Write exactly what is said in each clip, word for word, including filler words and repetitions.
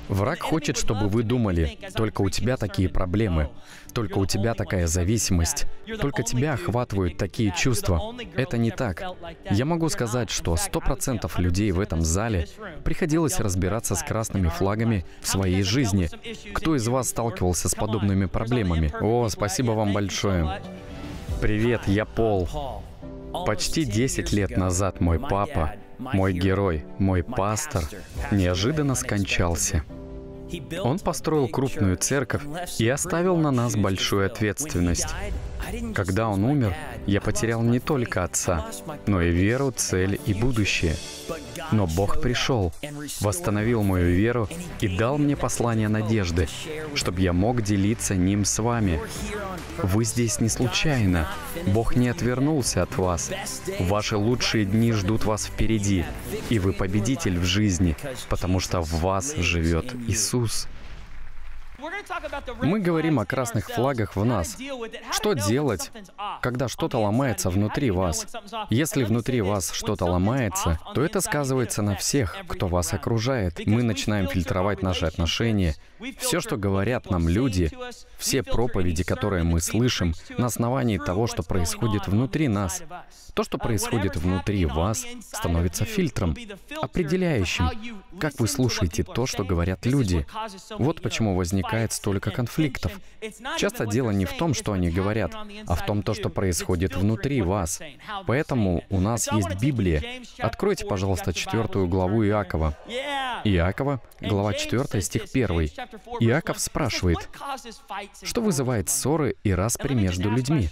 Враг хочет, чтобы вы думали, только у тебя такие проблемы, только у тебя такая зависимость, только тебя охватывают такие чувства. Это не так. Я могу сказать, что сто процентов людей в этом зале приходилось разбираться с красными флагами в своей жизни. Кто из вас сталкивался с подобными проблемами? О, спасибо вам большое. Привет, я Пол. Почти десять лет назад мой папа, мой герой, мой пастор, неожиданно скончался. Он построил крупную церковь и оставил на нас большую ответственность. Когда он умер, я потерял не только отца, но и веру, цель и будущее. Но Бог пришел, восстановил мою веру и дал мне послание надежды, чтобы я мог делиться ним с вами. Вы здесь не случайно. Бог не отвернулся от вас. Ваши лучшие дни ждут вас впереди, и вы победитель в жизни, потому что в вас живет Иисус. Мы говорим о красных флагах в нас. Что делать, когда что-то ломается внутри вас? Если внутри вас что-то ломается, то это сказывается на всех, кто вас окружает. Мы начинаем фильтровать наши отношения. Все, что говорят нам люди, все проповеди, которые мы слышим, на основании того, что происходит внутри нас. То, что происходит внутри вас, становится фильтром, определяющим, как вы слушаете то, что говорят люди. Вот почему возникает столько конфликтов. Часто дело не в том, что они говорят, а в том, то, что происходит внутри вас. Поэтому у нас есть Библия. Откройте, пожалуйста, четвертую главу Иакова. Иакова, глава четвёртая, стих первый. Иаков спрашивает, что вызывает ссоры и распри между людьми?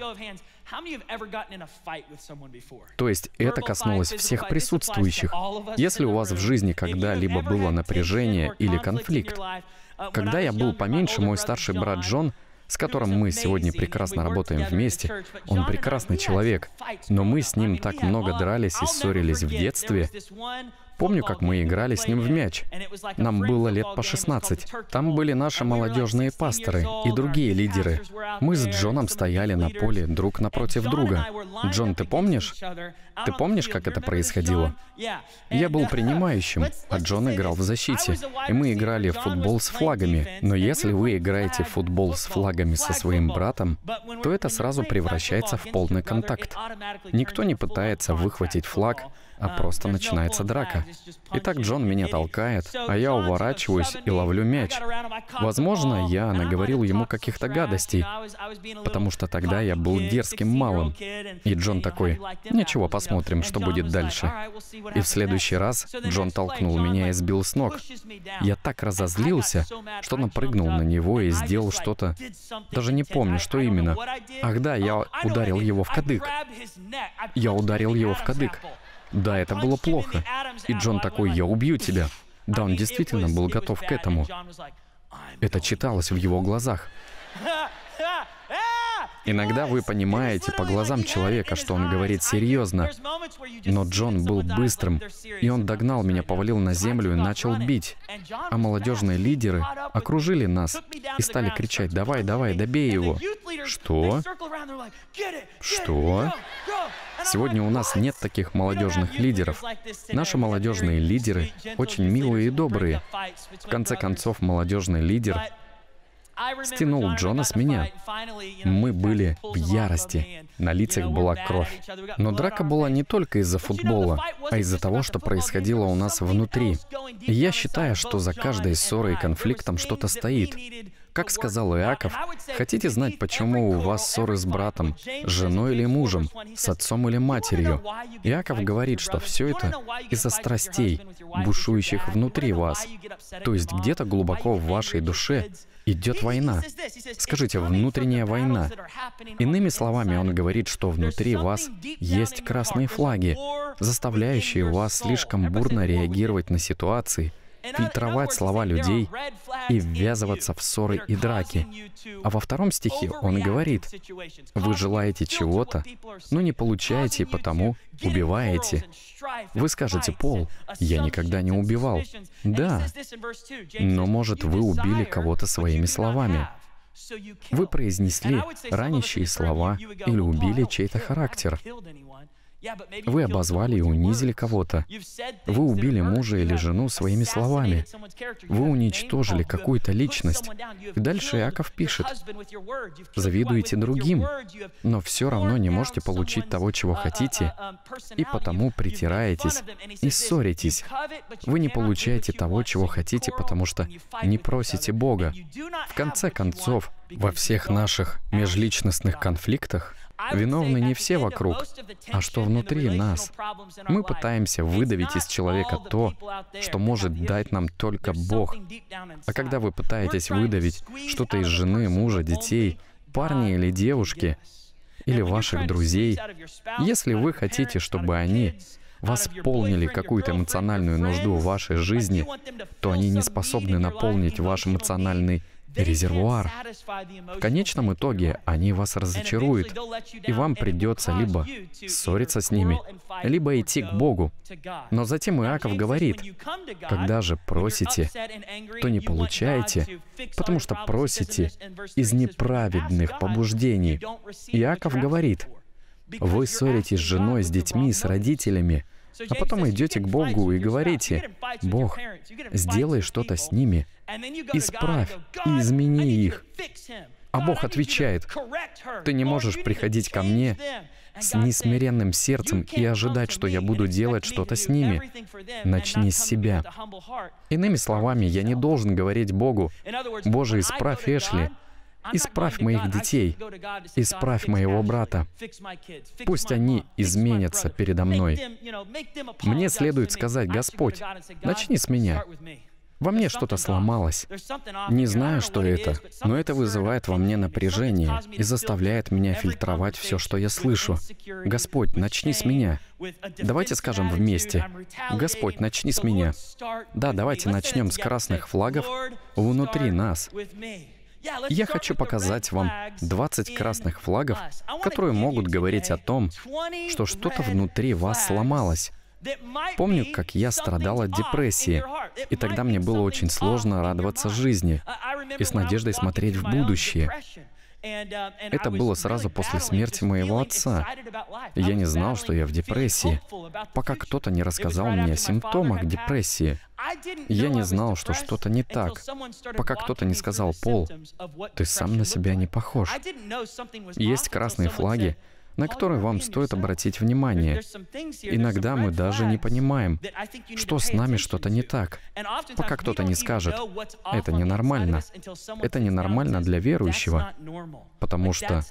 То есть это коснулось всех присутствующих. Если у вас в жизни когда-либо было напряжение или конфликт, когда я был поменьше, мой старший брат Джон, с которым мы сегодня прекрасно работаем вместе, он прекрасный человек, но мы с ним так много дрались и ссорились в детстве. Помню, как мы играли с ним в мяч. Нам было лет по шестнадцать. Там были наши молодежные пасторы и другие лидеры. Мы с Джоном стояли на поле друг напротив друга. Джон, ты помнишь? Ты помнишь, как это происходило? Я был принимающим, а Джон играл в защите. И мы играли в футбол с флагами. Но если вы играете в футбол с флагами со своим братом, то это сразу превращается в полный контакт. Никто не пытается выхватить флаг, а просто начинается драка. Итак, Джон меня толкает, а я уворачиваюсь и ловлю мяч. Возможно, я наговорил ему каких-то гадостей, потому что тогда я был дерзким малым. И Джон такой, ничего, посмотрим, что будет дальше. И в следующий раз Джон толкнул меня и сбил с ног. Я так разозлился, что напрыгнул на него и сделал что-то, даже не помню, что именно. Ах да, я ударил его в кадык. Я ударил его в кадык. Да, это было плохо. И Джон такой, я убью тебя. Да, он действительно был готов к этому. Это читалось в его глазах. Иногда вы понимаете по глазам человека, что он говорит серьезно. Но Джон был быстрым, и он догнал меня, повалил на землю и начал бить. А молодежные лидеры окружили нас и стали кричать, давай, давай, добей его. Что? Что? Сегодня у нас нет таких молодежных лидеров. Наши молодежные лидеры очень милые и добрые. В конце концов, молодежный лидер стянул Джона с меня. Мы были в ярости. На лицах была кровь. Но драка была не только из-за футбола, а из-за того, что происходило у нас внутри. И я считаю, что за каждой ссорой и конфликтом что-то стоит. Как сказал Иаков, хотите знать, почему у вас ссоры с братом, с женой или мужем, с отцом или матерью? Иаков говорит, что все это из-за страстей, бушующих внутри вас. То есть где-то глубоко в вашей душе идет война. Скажите, внутренняя война. Иными словами, он говорит, что внутри вас есть красные флаги, заставляющие вас слишком бурно реагировать на ситуации, фильтровать слова людей и ввязываться в ссоры и драки. А во втором стихе он говорит, вы желаете чего-то, но не получаете, и потому убиваете. Вы скажете, Пол, я никогда не убивал. Да, но, может, вы убили кого-то своими словами. Вы произнесли ранящие слова или убили чей-то характер. Вы обозвали и унизили кого-то. Вы убили мужа или жену своими словами. Вы уничтожили какую-то личность. И дальше Иаков пишет: завидуете другим, но все равно не можете получить того, чего хотите, и потому притираетесь и ссоритесь. Вы не получаете того, чего хотите, потому что не просите Бога. В конце концов, во всех наших межличностных конфликтах виновны не все вокруг, а что внутри нас. Мы пытаемся выдавить из человека то, что может дать нам только Бог. А когда вы пытаетесь выдавить что-то из жены, мужа, детей, парня или девушки, или ваших друзей, если вы хотите, чтобы они восполнили какую-то эмоциональную нужду в вашей жизни, то они не способны наполнить ваш эмоциональный резервуар. В конечном итоге они вас разочаруют, и вам придется либо ссориться с ними, либо идти к Богу. Но затем Иаков говорит: когда же просите, то не получаете, потому что просите из неправедных побуждений. Иаков говорит: вы ссоритесь с женой, с детьми, с родителями, а потом идете к Богу и говорите: Бог, сделай что-то с ними, исправь и измени их. А Бог отвечает: ты не можешь приходить ко мне с несмиренным сердцем и ожидать, что я буду делать что-то с ними. Начни с себя. Иными словами, я не должен говорить Богу: Боже, исправь Эшли, исправь моих детей, исправь моего брата. Пусть они изменятся передо мной. Мне следует сказать: Господь, начни с меня. Во мне что-то сломалось. Не знаю, что это, но это вызывает во мне напряжение и заставляет меня фильтровать все, что я слышу. Господь, начни с меня. Давайте скажем вместе: Господь, начни с меня. Да, давайте начнем с красных флагов внутри нас. Я хочу показать вам двадцать красных флагов, которые могут говорить о том, что что-то внутри вас сломалось. Помню, как я страдал от депрессии, и тогда мне было очень сложно радоваться жизни и с надеждой смотреть в будущее. Это было сразу после смерти моего отца. Я не знал, что я в депрессии, пока кто-то не рассказал мне о симптомах депрессии. Я не знал, что что-то не так, пока кто-то не сказал: Пол, ты сам на себя не похож. Есть красные флаги, на которые вам стоит обратить внимание. Иногда мы даже не понимаем, что с нами что-то не так, пока кто-то не скажет: это ненормально. Это ненормально для верующего, потому что,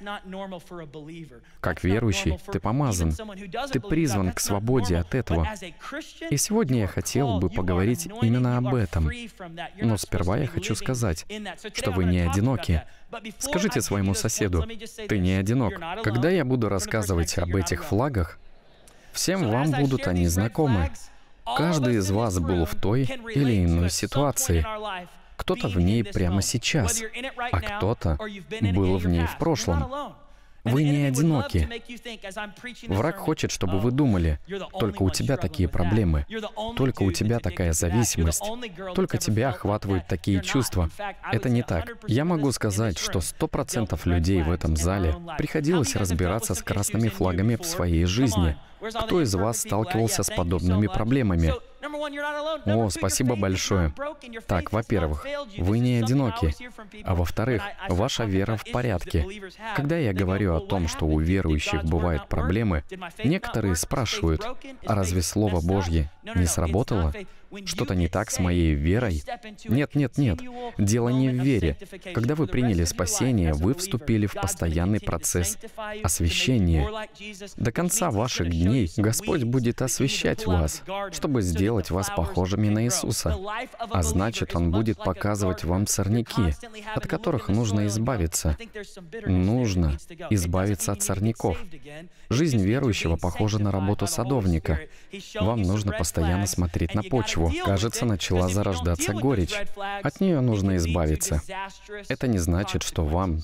как верующий, ты помазан, ты призван к свободе от этого. И сегодня я хотел бы поговорить именно об этом. Но сперва я хочу сказать, что вы не одиноки. Скажите своему соседу: ты не одинок. Когда я буду рассказывать об этих флагах, всем вам будут они знакомы. Каждый из вас был в той или иной ситуации. Кто-то в ней прямо сейчас, а кто-то был в ней в прошлом. Вы не одиноки. Враг хочет, чтобы вы думали: только у тебя такие проблемы, только у тебя такая зависимость, только тебя охватывают такие чувства. Это не так. Я могу сказать, что сто процентов людей в этом зале приходилось разбираться с красными флагами в своей жизни. Кто из вас сталкивался с подобными проблемами? О, спасибо большое. Так, во-первых, вы не одиноки. А во-вторых, ваша вера в порядке. Когда я говорю о том, что у верующих бывают проблемы, некоторые спрашивают: а разве Слово Божье не сработало? Что-то не так с моей верой? Нет, нет, нет. Дело не в вере. Когда вы приняли спасение, вы вступили в постоянный процесс освящения. До конца ваших дней Господь будет освящать вас, чтобы сделать вас похожими на Иисуса. А значит, Он будет показывать вам сорняки, от которых нужно избавиться. Нужно избавиться от сорняков. Жизнь верующего похожа на работу садовника. Вам нужно постоянно смотреть на почву. Кажется, начала зарождаться горечь. От нее нужно избавиться. Это не значит, что вам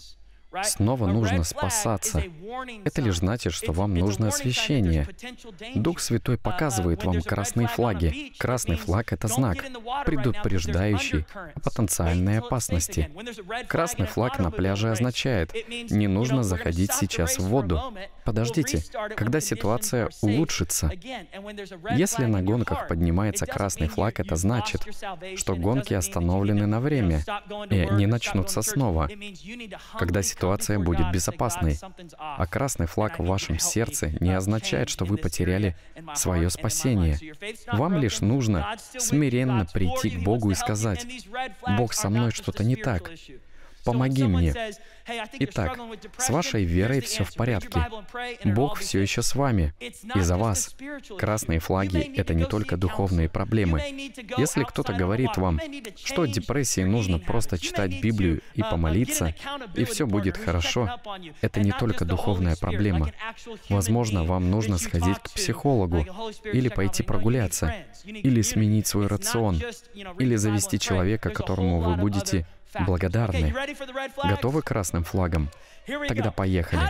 Снова нужно спасаться. Это лишь значит, что вам нужно освящение. Дух Святой показывает вам красные флаги. Красный флаг — это знак, предупреждающий о потенциальной опасности. Красный флаг на пляже означает: не нужно заходить сейчас в воду. Подождите, когда ситуация улучшится. Если на гонках поднимается красный флаг, это значит, что гонки остановлены на время, и они начнутся снова, когда ситуация будет безопасной. А красный флаг в вашем сердце не означает, что вы потеряли свое спасение. Вам лишь нужно смиренно прийти к Богу и сказать: «Бог, со мной что-то не так. Помоги мне». Итак, с вашей верой все в порядке. Бог все еще с вами и за вас. Красные флаги — это не только духовные проблемы. Если кто-то говорит вам, что от депрессии нужно просто читать Библию и помолиться, и все будет хорошо, это не только духовная проблема. Возможно, вам нужно сходить к психологу, или пойти прогуляться, или сменить свой рацион, или завести человека, которому вы будете благодарны. Готовы к красным флагам? Тогда поехали.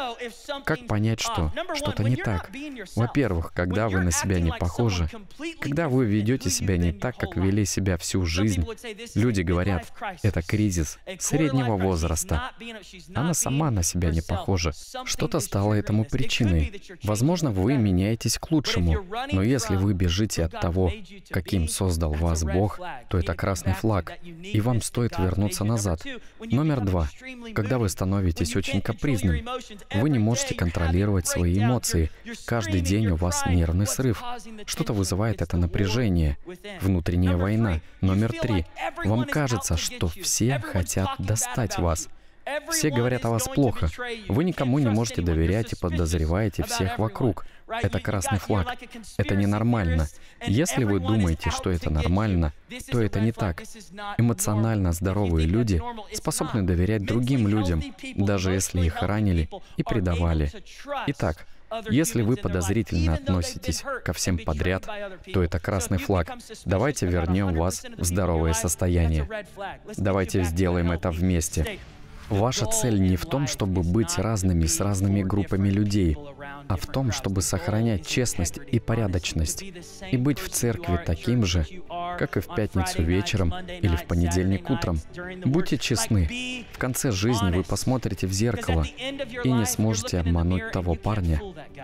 Как понять, что что-то не так? Во-первых, когда вы на себя не похожи, когда вы ведете себя не так, как вели себя всю жизнь, люди говорят: это кризис среднего возраста. Она сама на себя не похожа. Что-то стало этому причиной. Возможно, вы меняетесь к лучшему, но если вы бежите от того, каким создал вас Бог, то это красный флаг, и вам стоит вернуться назад. Номер два. Когда вы становитесь очень капризным, вы не можете контролировать свои эмоции. Каждый день у вас нервный срыв. Что-то вызывает это напряжение. Внутренняя война. Номер три. Вам кажется, что все хотят достать вас. Все говорят о вас плохо. Вы никому не можете доверять и подозреваете всех вокруг. Это красный флаг. Это ненормально. Если вы думаете, что это нормально, то это не так. Эмоционально здоровые люди способны доверять другим людям, даже если их ранили и предавали. Итак, если вы подозрительно относитесь ко всем подряд, то это красный флаг. Давайте вернем вас в здоровое состояние. Давайте сделаем это вместе. Ваша цель не в том, чтобы быть разными с разными группами людей, а в том, чтобы сохранять честность и порядочность, и быть в церкви таким же, как и в пятницу вечером или в понедельник утром. Будьте честны. В конце жизни вы посмотрите в зеркало и не сможете обмануть того парня.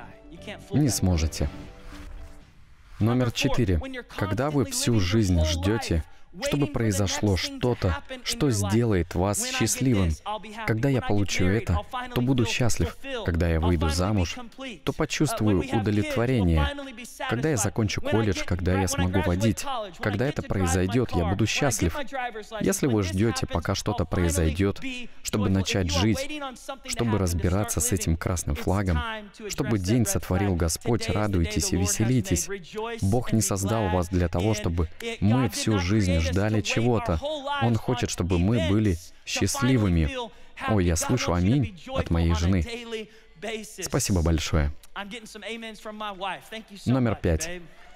Не сможете. Номер четыре. Когда вы всю жизнь ждете, чтобы произошло что-то, что сделает вас счастливым. Когда я получу это, то буду счастлив. Когда я выйду замуж, то почувствую удовлетворение. Когда я закончу колледж, когда я смогу водить, когда это произойдет, я буду счастлив. Если вы ждете, пока что-то произойдет, чтобы начать жить, чтобы разбираться с этим красным флагом, чтобы день сотворил Господь, радуйтесь и веселитесь. Бог не создал вас для того, чтобы мы всю жизнь ждали чего-то. Он хочет, чтобы мы были счастливыми. Ой, я слышу аминь от моей жены. Спасибо большое. Номер пять.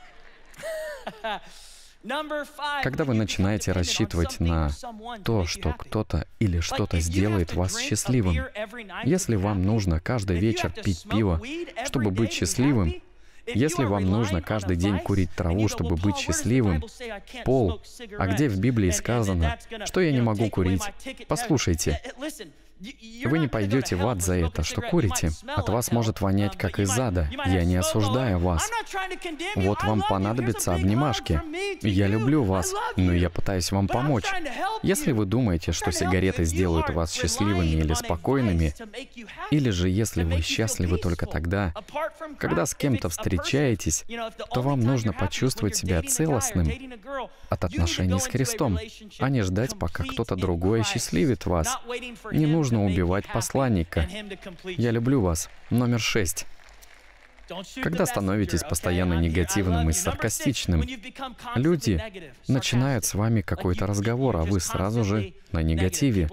Когда вы начинаете рассчитывать на то, что кто-то или что-то сделает вас счастливым, если вам нужно каждый вечер пить пиво, чтобы быть счастливым, если вам нужно каждый день курить траву, чтобы быть счастливым, Пол, а где в Библии сказано, что я не могу курить? Послушайте, вы не пойдете в ад за это, что курите. От вас может вонять, как из ада. Я не осуждаю вас. Вот вам понадобятся обнимашки. Я люблю вас, но я пытаюсь вам помочь. Если вы думаете, что сигареты сделают вас счастливыми или спокойными, или же если вы счастливы только тогда, когда с кем-то встречаетесь, то вам нужно почувствовать себя целостным от отношений с Христом, а не ждать, пока кто-то другой осчастливит вас. Не нужно убивать посланника. Я люблю вас. Номер шесть. Когда становитесь постоянно негативным и саркастичным, люди начинают с вами какой-то разговор, а вы сразу же на негативе.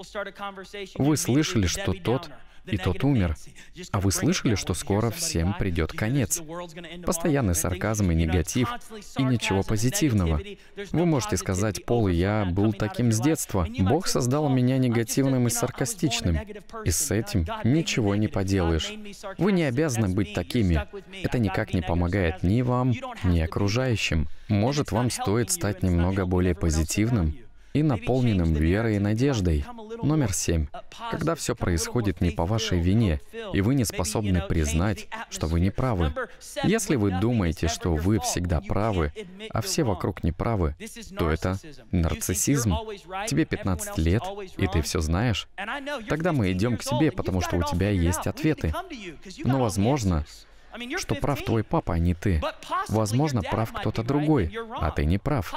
Вы слышали, что тот и тот умер, а вы слышали, что скоро всем придет конец. Постоянный сарказм и негатив, и ничего позитивного. Вы можете сказать: «Пол, я был таким с детства. Бог создал меня негативным и саркастичным, и с этим ничего не поделаешь». Вы не обязаны быть такими. Это никак не помогает ни вам, ни окружающим. Может, вам стоит стать немного более позитивным и наполненным верой и надеждой. Номер семь. Когда все происходит не по вашей вине, и вы не способны признать, что вы не правы. Если вы думаете, что вы всегда правы, а все вокруг не правы, то это нарциссизм. Тебе пятнадцать лет, и ты все знаешь. Тогда мы идем к тебе, потому что у тебя есть ответы. Но, возможно, что прав твой папа, а не ты. Возможно, прав кто-то другой, а ты не прав.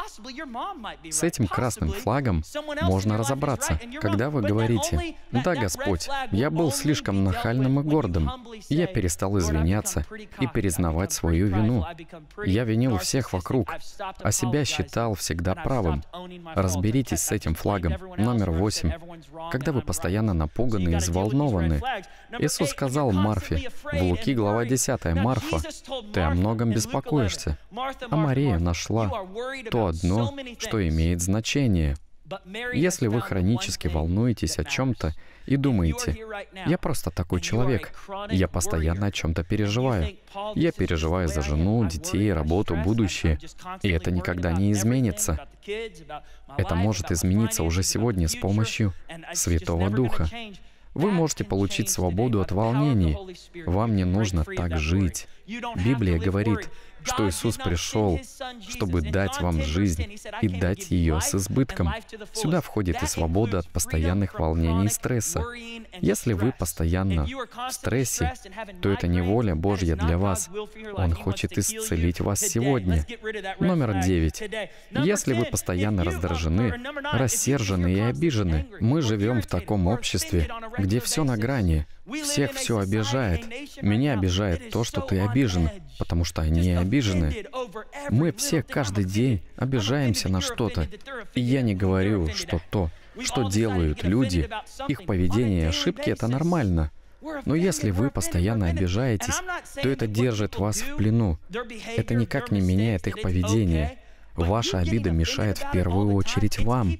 С этим красным флагом можно разобраться. Когда вы говорите: «Да, Господь, я был слишком нахальным и гордым. Я перестал извиняться и признавать свою вину. Я винил всех вокруг, а себя считал всегда правым». Разберитесь с этим флагом. Номер восемь. Когда вы постоянно напуганы и взволнованы. Иисус сказал Марфе в Луки, глава десятая: «Марфа, ты о многом беспокоишься, а Мария нашла то одно, что имеет значение». Если вы хронически волнуетесь о чем-то и думаете: «Я просто такой человек, я постоянно о чем-то переживаю. Я переживаю за жену, детей, работу, будущее, и это никогда не изменится». Это может измениться уже сегодня с помощью Святого Духа. Вы можете получить свободу от волнений. Вам не нужно так жить. Библия говорит, что Иисус пришел, чтобы дать вам жизнь и дать ее с избытком. Сюда входит и свобода от постоянных волнений и стресса. Если вы постоянно в стрессе, то это не воля Божья для вас. Он хочет исцелить вас сегодня. Номер девять. Если вы постоянно раздражены, рассержены и обижены, мы живем в таком обществе, где все на грани. Всех все обижает. Меня обижает то, что ты обижен, потому что они обижены. Мы все каждый день обижаемся на что-то. И я не говорю, что то, что делают люди, их поведение и ошибки — это нормально. Но если вы постоянно обижаетесь, то это держит вас в плену. Это никак не меняет их поведение. Ваша обида мешает в первую очередь вам.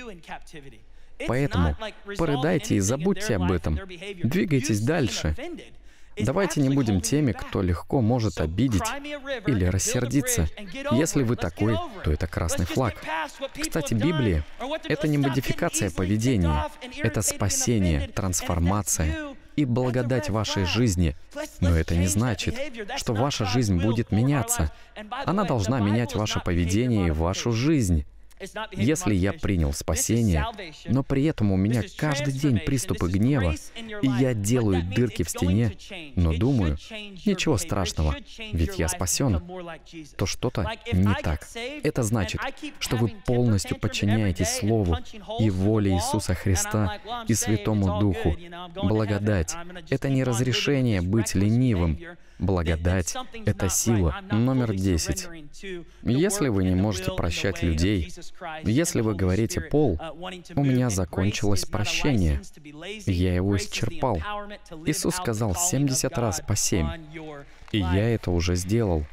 Поэтому порыдайте и забудьте об этом. Двигайтесь дальше. Давайте не будем теми, кто легко может обидеть или рассердиться. Если вы такой, то это красный флаг. Кстати, Библия — это не модификация поведения, это спасение, трансформация и благодать вашей жизни. Но это не значит, что ваша жизнь будет меняться. Она должна менять ваше поведение и вашу жизнь. Если я принял спасение, но при этом у меня каждый день приступы гнева, и я делаю дырки в стене, но думаю: ничего страшного, ведь я спасен, то что-то не так. Это значит, что вы полностью подчиняетесь Слову и воле Иисуса Христа и Святому Духу. Благодать — это не разрешение быть ленивым. Благодать — это сила. Номер десять. Если вы не можете прощать людей, если вы говорите: «Пол, у меня закончилось прощение, я его исчерпал». Иисус сказал семьдесят раз по семь, и я это уже сделал.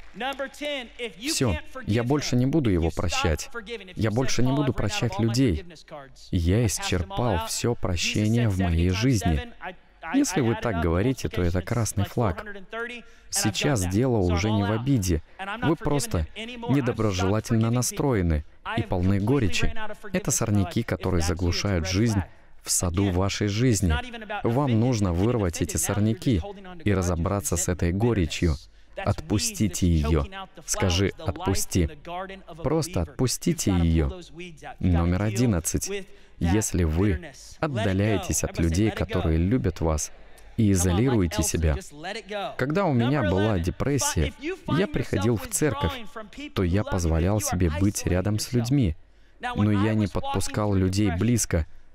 Все, я больше не буду его прощать. Я больше не буду прощать людей. Я исчерпал все прощение в моей жизни. Если вы так говорите, то это красный флаг. Сейчас дело уже не в обиде. Вы просто недоброжелательно настроены и полны горечи. Это сорняки, которые заглушают жизнь в саду вашей жизни. Вам нужно вырвать эти сорняки и разобраться с этой горечью. Отпустите ее. Скажи: «Отпусти». Просто отпустите ее. Номер одиннадцать. Если вы отдаляетесь от людей, которые любят вас, и изолируете себя. Когда у меня была депрессия, я приходил в церковь, то я позволял себе быть рядом с людьми, но я не подпускал людей близко,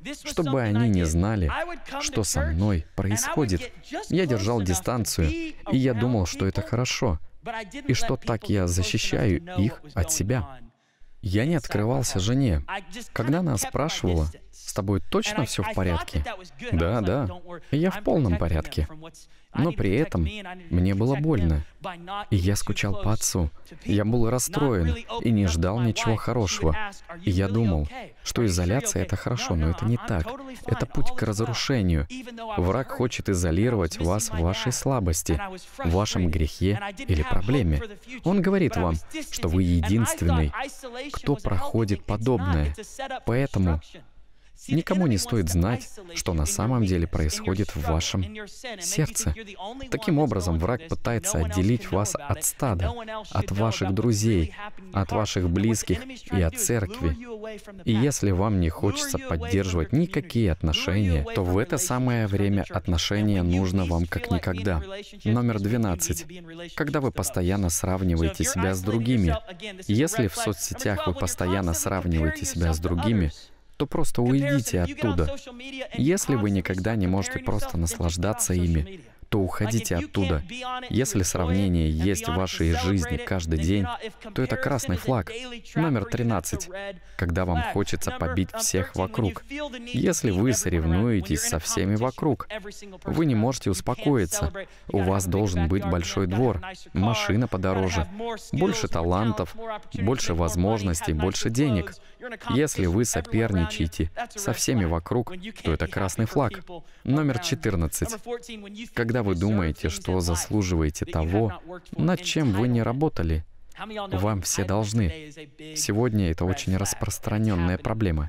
чтобы они не знали, что со мной происходит. Я держал дистанцию, и я думал, что это хорошо, и что так я защищаю их от себя. Я не открывался жене. Когда она спрашивала: «С тобой точно все в порядке?» «Да, да, я в полном порядке». Но при этом мне было больно, и я скучал по отцу. Я был расстроен и не ждал ничего хорошего. И я думал, что изоляция — это хорошо, но это не так. Это путь к разрушению. Враг хочет изолировать вас в вашей слабости, в вашем грехе или проблеме. Он говорит вам, что вы единственный, кто проходит подобное. Поэтому никому не стоит знать, что на самом деле происходит в вашем сердце. Таким образом, враг пытается отделить вас от стада, от ваших друзей, от ваших близких и от церкви. И если вам не хочется поддерживать никакие отношения, то в это самое время отношения нужно вам как никогда. Номер двенадцать. Когда вы постоянно сравниваете себя с другими. Если в соцсетях вы постоянно сравниваете себя с другими, то просто уйдите оттуда. Если вы никогда не можете просто наслаждаться ими, то уходите оттуда. Если сравнение есть в вашей жизни каждый день, то это красный флаг. Номер тринадцать. Когда вам хочется побить всех вокруг. Если вы соревнуетесь со всеми вокруг, вы не можете успокоиться. У вас должен быть большой двор, машина подороже, больше талантов, больше возможностей, больше денег. Если вы соперничаете со всеми вокруг, то это красный флаг. Номер четырнадцать. Когда вы думаете, что заслуживаете того, над чем вы не работали, вам все должны. Сегодня это очень распространенная проблема.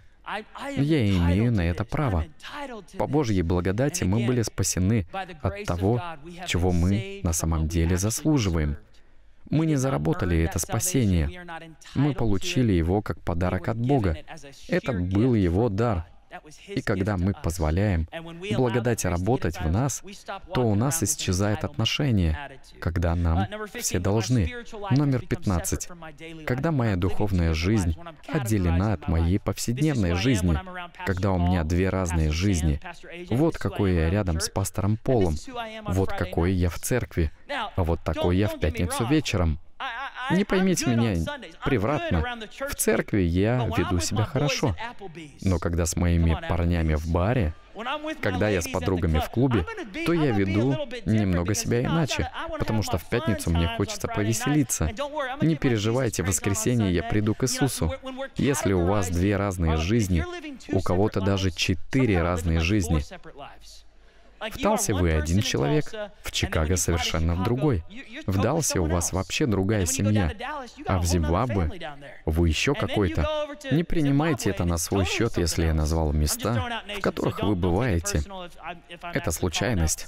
Я имею на это право. По Божьей благодати мы были спасены от того, чего мы на самом деле заслуживаем. Мы не заработали это спасение. Мы получили его как подарок от Бога. Это был Его дар. И когда мы позволяем благодати работать в нас, то у нас исчезает отношение, когда нам все должны. Номер пятнадцать. Когда моя духовная жизнь отделена от моей повседневной жизни, когда у меня две разные жизни. Вот какой я рядом с пастором Полом, вот какой я в церкви, а вот такой я в пятницу вечером. Не поймите меня превратно. В церкви я веду себя хорошо. Но когда с моими парнями в баре, когда я с подругами в клубе, то я веду немного себя иначе, потому что в пятницу мне хочется повеселиться. Не переживайте, в воскресенье я приду к Иисусу. Если у вас две разные жизни, у кого-то даже четыре разные жизни. В Талсе вы один человек, в Чикаго совершенно другой. В Далласе у вас вообще другая семья, а в Зимбабве вы еще какой-то. Не принимайте это на свой счет, если я назвал места, в которых вы бываете. Это случайность.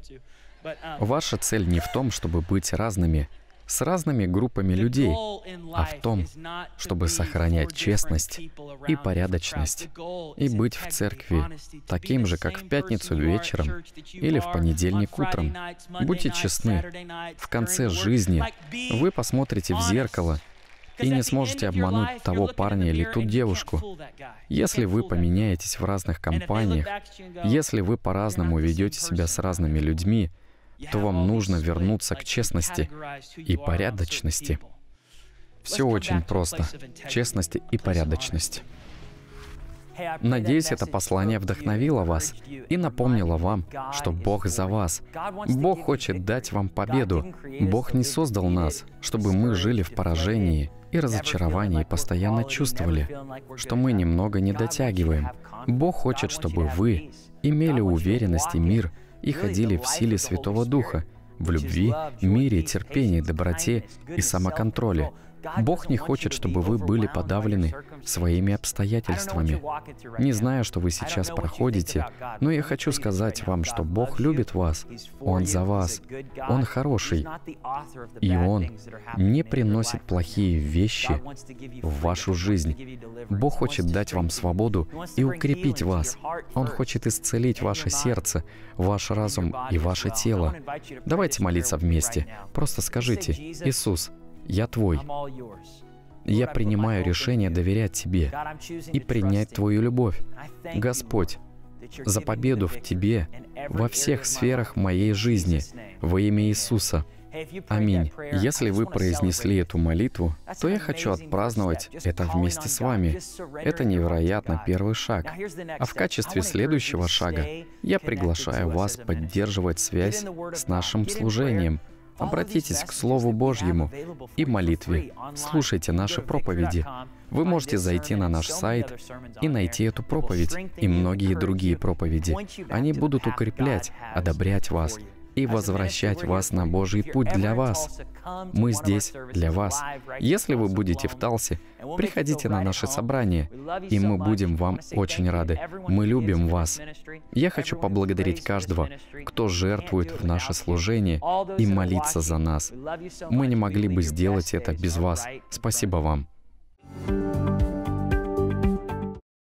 Ваша цель не в том, чтобы быть разными, с разными группами людей, а в том, чтобы сохранять честность и порядочность и быть в церкви таким же, как в пятницу вечером или в понедельник утром. Будьте честны. В конце жизни вы посмотрите в зеркало и не сможете обмануть того парня или ту девушку. Если вы поменяетесь в разных компаниях, если вы по-разному ведете себя с разными людьми, то вам нужно вернуться к честности и порядочности. Все очень просто. Честность и порядочность. Надеюсь, это послание вдохновило вас и напомнило вам, что Бог за вас. Бог хочет дать вам победу. Бог не создал нас, чтобы мы жили в поражении и разочаровании и постоянно чувствовали, что мы немного не дотягиваем. Бог хочет, чтобы вы имели уверенность и мир и ходили в силе Святого Духа, в любви, мире, терпении, доброте и самоконтроле. Бог не хочет, чтобы вы были подавлены своими обстоятельствами. Не знаю, что вы сейчас проходите, но я хочу сказать вам, что Бог любит вас. Он за вас. Он хороший. И Он не приносит плохие вещи в вашу жизнь. Бог хочет дать вам свободу и укрепить вас. Он хочет исцелить ваше сердце, ваш разум и ваше тело. Давайте молиться вместе. Просто скажите: «Иисус, я Твой. Я принимаю решение доверять Тебе и принять Твою любовь. Господь, за победу в Тебе во всех сферах моей жизни во имя Иисуса. Аминь. Если вы произнесли эту молитву, то я хочу отпраздновать это вместе с вами. Это невероятно первый шаг. А в качестве следующего шага я приглашаю вас поддерживать связь с нашим служением. Обратитесь к Слову Божьему и молитве. Слушайте наши проповеди. Вы можете зайти на наш сайт и найти эту проповедь и многие другие проповеди. Они будут укреплять, одобрять вас и возвращать вас на Божий путь для вас. Мы здесь для вас. Если вы будете в Талсе, приходите на наше собрание, и мы будем вам очень рады. Мы любим вас. Я хочу поблагодарить каждого, кто жертвует в наше служение и молится за нас. Мы не могли бы сделать это без вас. Спасибо вам.